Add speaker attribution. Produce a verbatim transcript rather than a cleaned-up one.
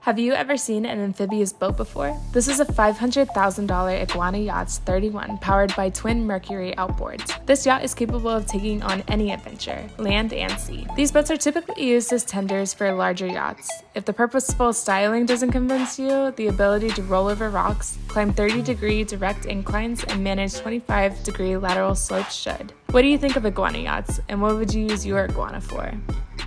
Speaker 1: Have you ever seen an amphibious boat before? This is a five hundred thousand dollar Iguana Yachts thirty-one powered by twin Mercury outboards. This yacht is capable of taking on any adventure, land and sea. These boats are typically used as tenders for larger yachts. If the purposeful styling doesn't convince you, the ability to roll over rocks, climb thirty degree direct inclines, and manage twenty-five degree lateral slopes should. What do you think of Iguana Yachts, and what would you use your Iguana for?